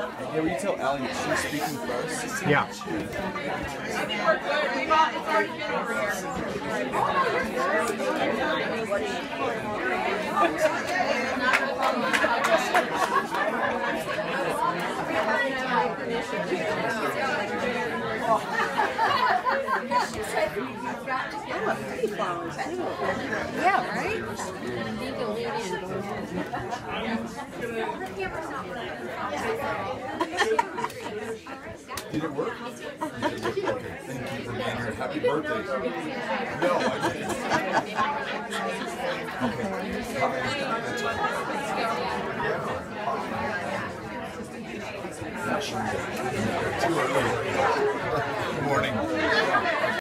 Yeah, will you tell Allie that she's speaking first? Yeah. Yeah, right? Did it work? Okay, thank you for being here. Happy birthday. No, I didn't. Okay. That's all. Yeah. Too early.